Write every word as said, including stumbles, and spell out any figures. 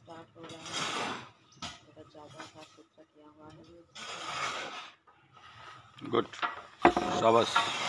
Start हो रहा है, थोड़ा ज़्यादा साफ सुथरा किया हुआ है। गुड, शाबाश।